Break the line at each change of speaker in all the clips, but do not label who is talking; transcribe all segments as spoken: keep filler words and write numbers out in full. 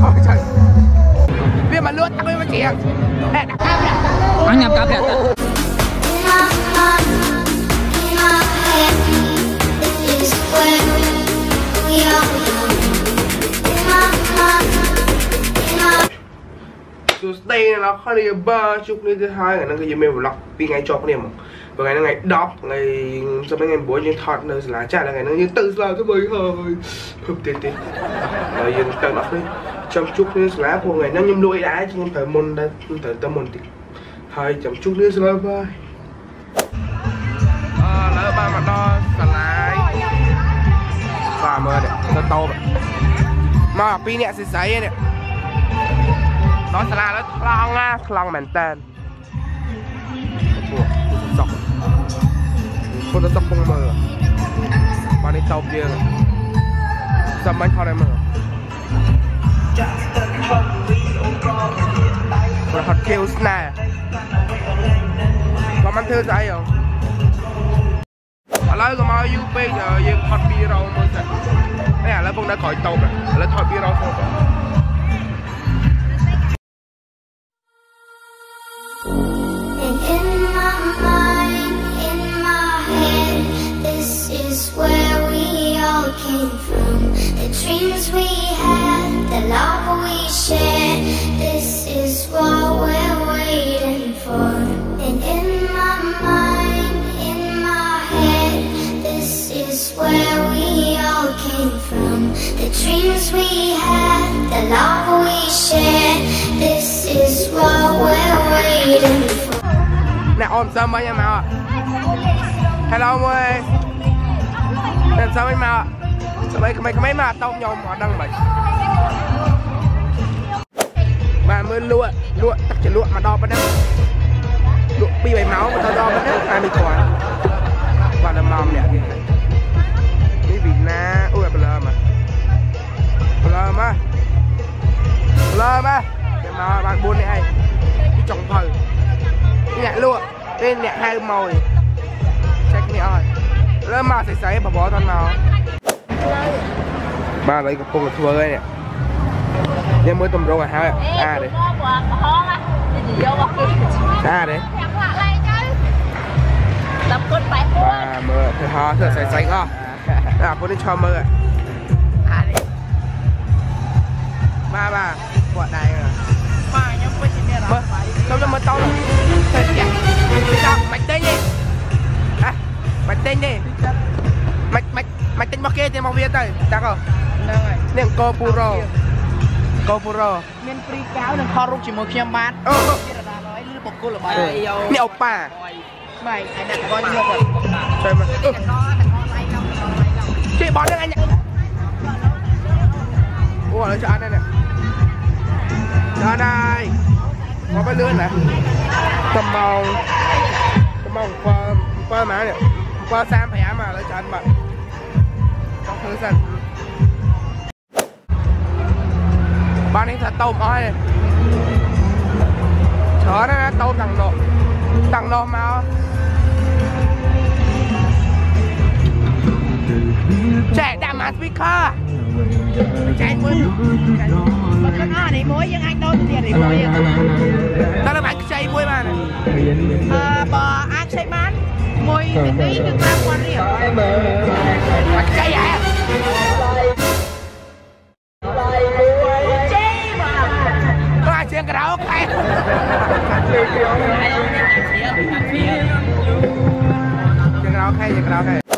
Ôi trời. Biết mà luôn tao mới chị em. Nè, đặt cáp nè.
Anh nhầm cáp nè.
Đây là khó đi ba chục ngày thứ hai ngày nó cái email vlog vì ngày chọc này mà và ngày nó ngày đọc ngày sau mấy ngày buổi như thọt nơi là chả là ngày nó như tự làm cho mình hơi hợp tiền tiền rồi giờ tự đọc đi chăm chút nữa lá của ngày nó nhâm đuôi đá chứ không phải môn đây không phải tâm môn thì thôi chăm chút nữa là bye à lỡ ba mặt đo cả lái và mơ này nó to mà pin nè sẽ sấy nè nó sẽ là nó long á long mền tên sọc con nó sọc không mờ mà đi tàu kia sao mấy con này mờ rồi hot kills nè có mang thư gì không ở đây có mau u bây giờ giờ hot bia rồi mới sẽ này là bông đã khỏi tàu rồi là hot bia rồi thôi
came from the dreams we had, the love we shared. This is what we're waiting for. And in my mind, in my head, this is where we all came from. The dreams we had, the love we shared. This is what we're waiting for.
Nè ôm sao mấy em nào? Hello ông ơi. Làm sao mấy màu ạ? Sao mấy mấy mấy mà tao nhau mà đăng mày. Mà mới lụa, lụa tắc chỉ lụa mà đo bên đó. Lụa pi bảy máu mà tao đo bên đó hai mươi quả. Và là mòm nè. Cái vị na, ui bờ mà. Bờ mà. Bờ mà. Cái mà bạn buôn này ai? Cái trồng thử. Cái nhẹ lụa, cái nhẹ hai màu này. Check nhẹ rồi. Lên mà sẽ xảy bà bỏ thân nào ba lấy cái con là thua nè nhưng mới tầm rô là hai à đấy à đấy ba mơ thì họ thường sẽ xảy ra à con đi cho mơ à đấy ba ba quả này mơ không cho mơ to rồi thật chặt sao mày tên đi à mày tên đi mày mày mày tên bao kia tên bao viên thôi chắc không nè cô puro cô puro miền free cáo đừng kho rút chỉ một chiếc bát nè oppa mày anh đặt coi như vậy chơi mà chị bỏ lên anh nhỉ ủa nó cho ăn đây nè cho đây có cái lươn nè tầm màu tầm màu qua qua má nè qua sam phải mà lấy cho anh bạn có thứ gì bạn ấy thật tôm ơi chó nó tôm thằng nọ thằng nọ mà trẻ đam mát speaker chạy mưa bật con à để muối nhưng anh đâu tiền để muối đó là bạn chạy muối mà này bò ăn chạy mát muối mình đi đừng làm quan điểm bạn chạy à có ai chuyện cái đó không anh chuyện cái đó hay chuyện cái đó hay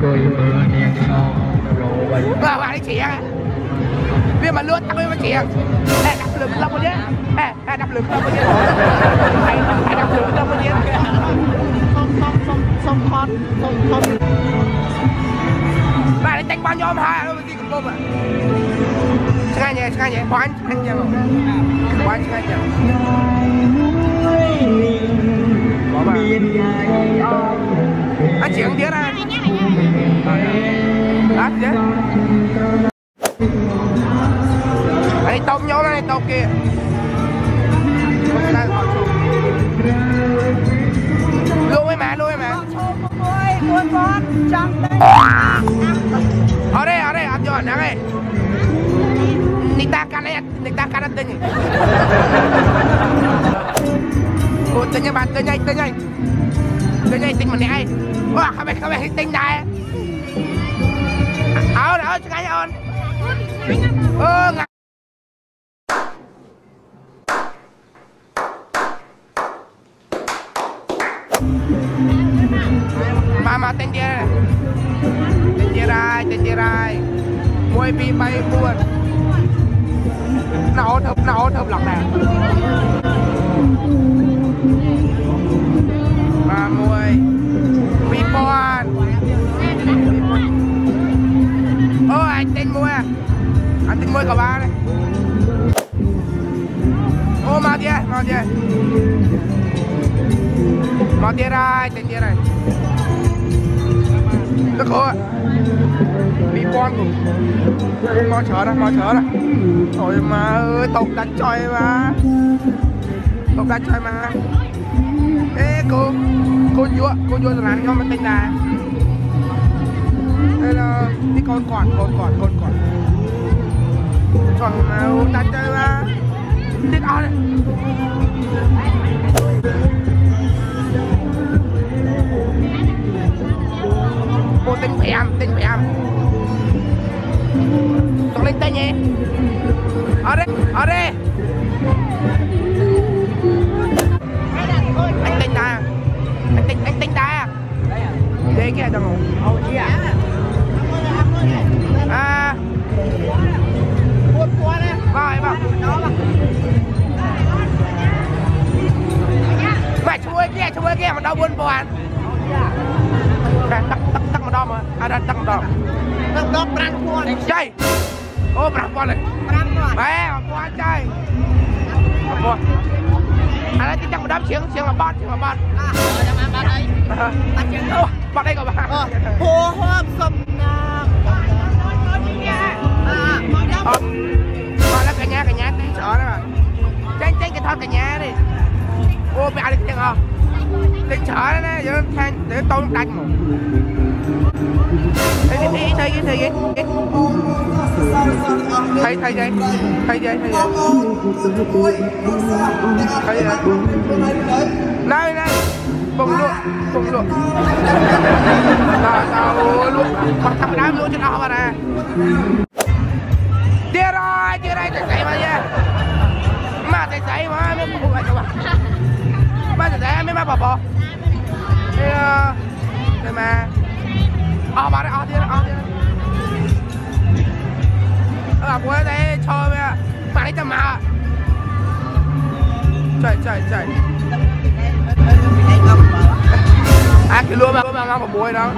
và bạn ấy chỉ à vì mà luôn tao mới chỉ à đập lưng lông một nhé đập lưng lông một nhé hãy đập lưng lông một nhé không không không không con không không bạn ấy đánh bao nhiêu ông hai đâu mà gì cũng không à ngay nhẹ ngay nhẹ quán anh nhau quán ngay nhau có mà anh chuyển tiếng ra lát chứ anh tông nhau này tông kia luôn với mẹ luôn với mẹ ở đây ở đây ăn cho anh đây người ta cắn đấy người ta cắt tên nhỉ ôi tên nhanh bạn tên nhanh tên nhanh tên nhanh tính mà này wow các bạn các bạn tính này áo đó cho cái ơn ơ mà mà tên kia này tên kia rai tên kia rai môi pi bay buồn nấu thập nấu thập lọc này ba môi pi buồn ô anh tên môi à anh tên môi của ba này ô mau kia mau kia mau kia rai tên kia này rất khó bị con cũng mau chở đó mau chở đó trời mà ơi tộc đánh chơi mà tộc đánh chơi mà ê cô cô vua cô vua là anh không mình tên là đây là đi con còn con còn con còn trời mà đánh chơi mà thích ao đây cô tên phèm tên phèm còn lên tên nhé ở đây ở đây anh tên ta anh tên anh tên ta đây kia đâu rồi à buồn quá đấy vai vào mày chui kia chui kia mà đâu buồn buồn tắc tắc tắc mà đo mà ada tắc mà đo tắc đo prang buồn chơi ô prang buồn này prang buồn bé buồn chơi buồn anh ấy tắc mà đo chiếng chiếng là bát chiếng là bát à làm bát đây bát chiếng ô bát đây của bạn hồ hôm sầm na à mà là cả nhà cả nhà tí sợ đó mà tranh tranh cái thon cả nhà đi ô mẹ đi tiếng không tính sợ đó nè giờ than để tôi đánh một thấy cái gì thấy cái thấy cái thấy thấy vậy thấy vậy thấy vậy thấy vậy này này bùng luôn bùng luôn là sao luôn bằng thằng đám luôn trên đó mà nè tia rồi tia đây chạy mà nha mà chạy chạy mà mới không phải các bạn mà chạy chạy mới mà bỏ bỏ đây mà ờ bà đây ờ tia ờ tia ờ bố đây cho mẹ mà đi tầm mà chạy chạy chạy à cái lúa mà lúa mà ngon của bố đó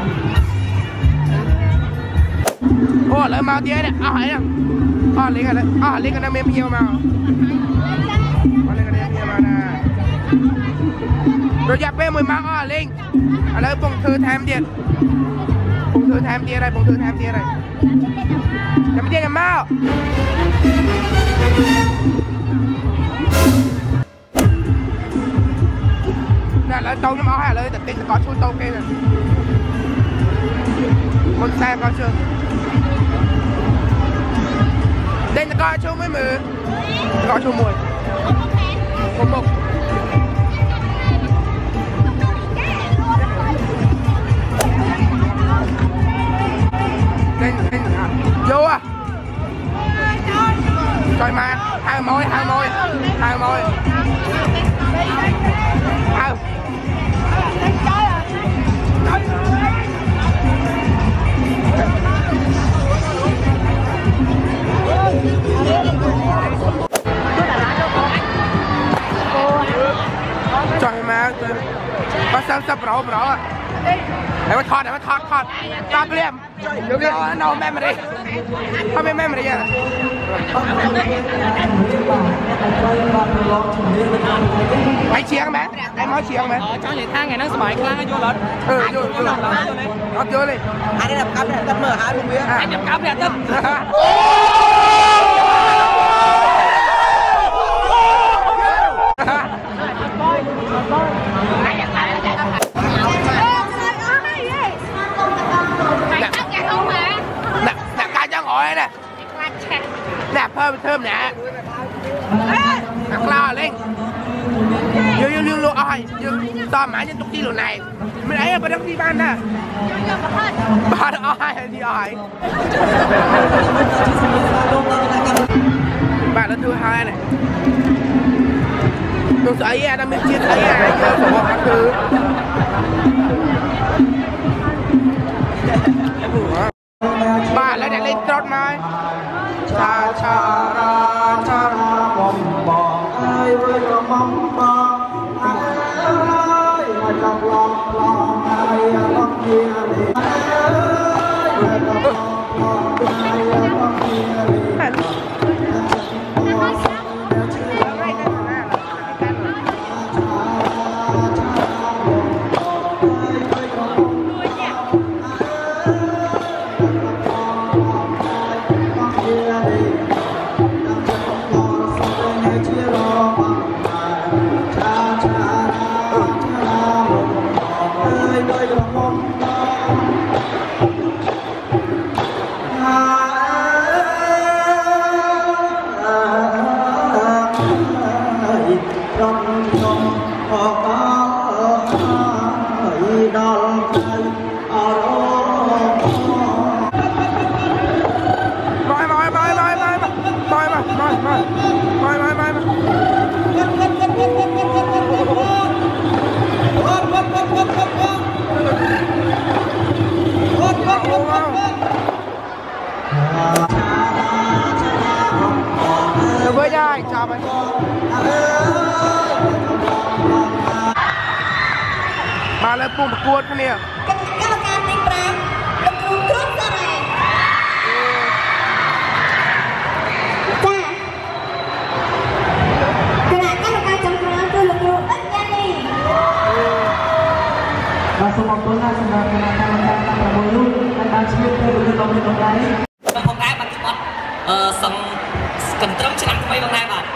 ô lấy màu tia này ờ ấy nè ờ lấy cái này ờ lấy cái này mềm nhiều màu ờ lấy cái này nhiều màu nè rồi dập bên mùi màu ờ linh ở đây bông thư thêm tiền bông thư thêm tia đây bông thư thêm tia đây nhắm tia nhắm mau nè lấy tàu nhắm máu hay lấy tình có chui tàu kia nè một xe có chưa đây là coi chung với mười coi chung mùi một một đây đây vô à trời mà hai môi hai môi hai môi hai trời mà có sao sao bro bro à em thọt em thọt thọt tao liêm no no memory không biết memory à mày chiang mẹ em nói chiang mẹ cho vậy thang ngày nó sợi khăn vô lên ừ vô vô nó vô đi anh đi đập cắm để tâm mở hai bên phía anh đập cắm để tâm nè nè ca cho ngồi nè nè thơm thơm nè mẹ ăn lo lên dương dương dương luôn ơi dương to mãi nhân tục đi luôn này mình ấy bà đang đi ban nè bà được ơi đi ơi bà lần thứ hai này tôi thấy à đang bên chia thấy à giờ của các thứ bà lại để lên trot mai cha cha ra cha ra bom bom ai với lo mong bom ai mà lòng lòng lòng ai lòng kia đi ai lòng lòng ai lòng kia đi với đây chào bạn bà lênปุ่มประกวดเนี่ยกรรมการในปรามลูกครูครุฑอะไรจ้าคณะกรรมการจำครั้งคือลูกครูอัญญาณีมาสมัครตัวหน้าสำหรับคณะกรรมการตามประมวลรุ่นและการชีวิตเพื่อรุ่นน้องในตรงนี้บางคนได้บัตรบัตรเอ่อสั่งกันตรึมชนะทำไมบางได้บัตร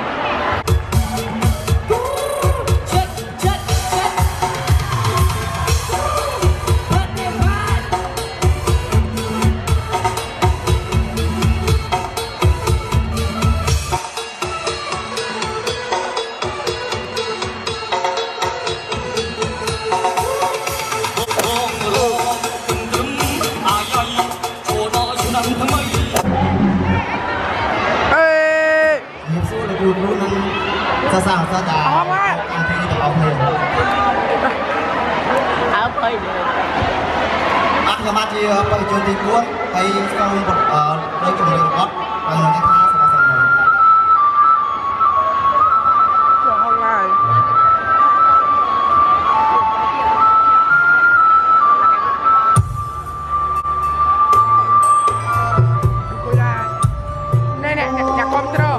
สาวสาวจ๋าเอามาเอาเพลงนี้เอาเพลงเอาเพลงเลยอักษรมาที่ไปจนที่กวนไปฟังบทเอ่อโดยจุดเริ่มต้นไปในท่าสบายสบายเจ้าห้องไงกูได้เนี่ยเนี่ยอยากคอมเตอร์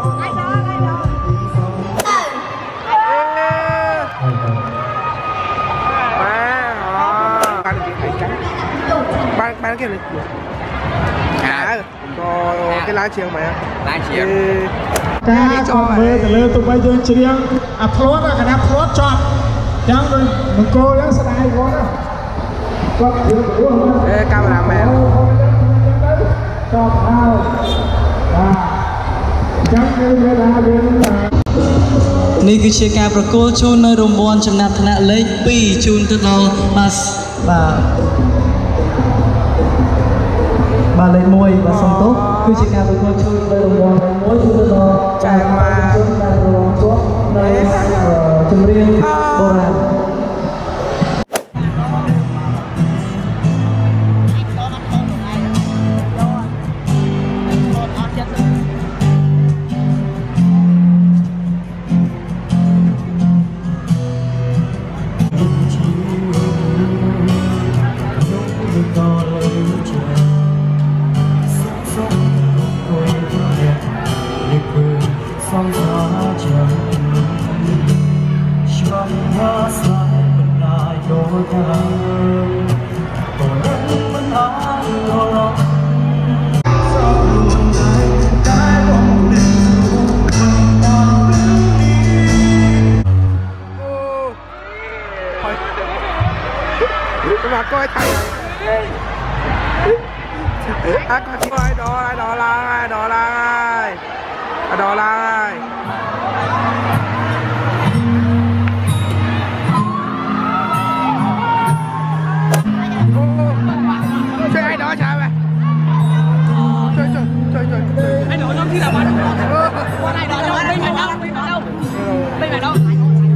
bán cái này à có cái lá chiêng mày lá chiêng cái cho mày cái lơ tụi bay chơi chiêng à phốt à cái nào phốt cho chẳng rồi mình cô nó sẽ ai có đó ê camera mẹ cho thao à chẳng cái người ta bên là นี่คือเชียร์การประกวดชูนในรวมบอลชนะธนาเล็กปีชูนตัวเรามาบ่าbà lên môi và sống tốt cứ chỉ cần một chút đây là một mối chúng tôi trải qua chúng ta làm tốt đây là chấm riêng bồ đàn mà coi thầy à coi coi đó ai đó là ai đó là ai đỏ lại. Chơi ai đó sao vậy? Chơi chơi chơi chơi chơi.
Ai đỏ trong khi là bắn. Con ai đỏ trong bên này đâu? Bên này đâu? Bên này đâu?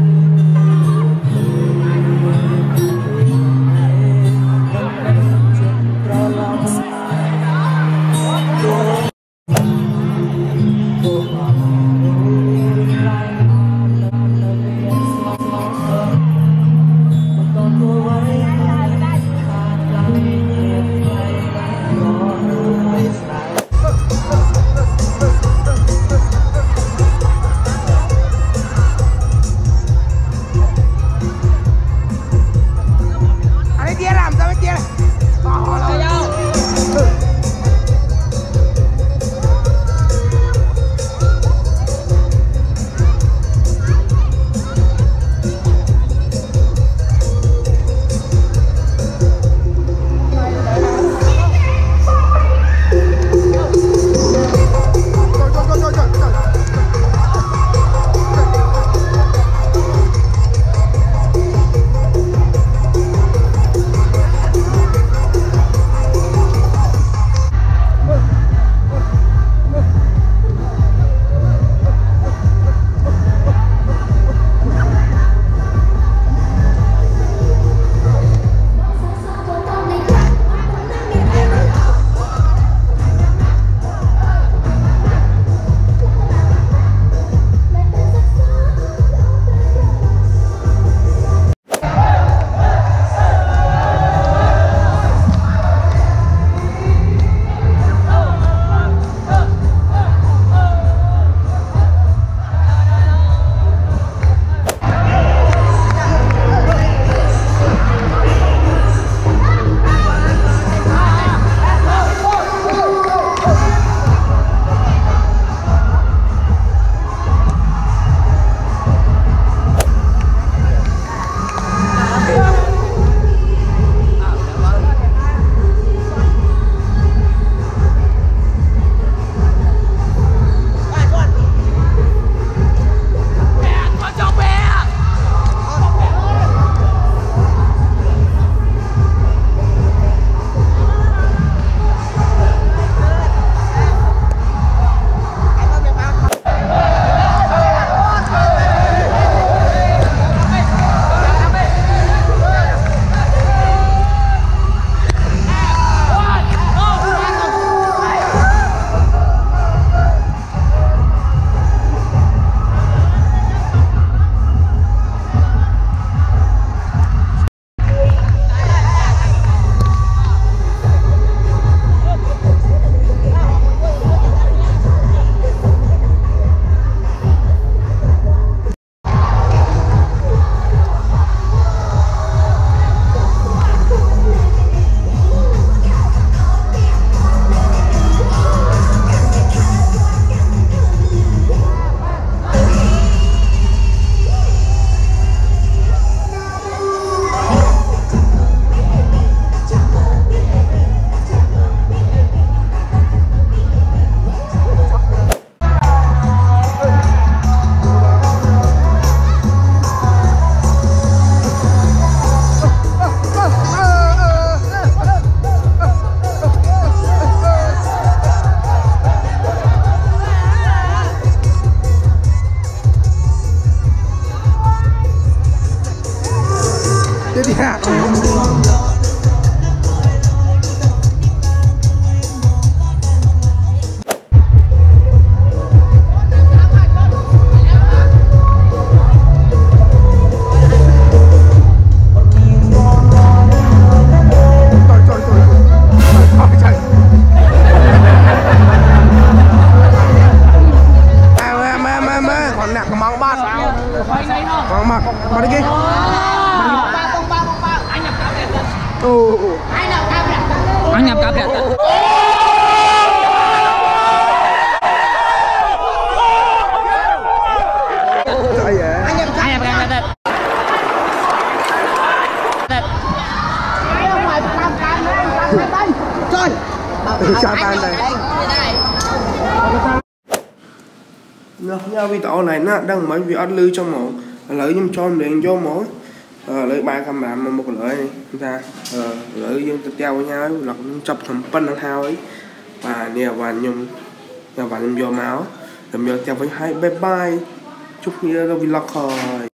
Anh nhập cặp đẹp.
Trời ơi.
Anh nhập cặp đẹp.
Trời. Sao tan đây? nó nhau vì tao này nó đang mấy vì ăn lư trong mổ lấy nhưng cho mình vô mổ lấy ba cam làm mà một lợi này ra lấy dương teo với nhau lọc chập thầm phân thằng thao ấy và nè và nhung và nhung vô máu làm vô theo với hai bye bye chúc như là vlog rồi.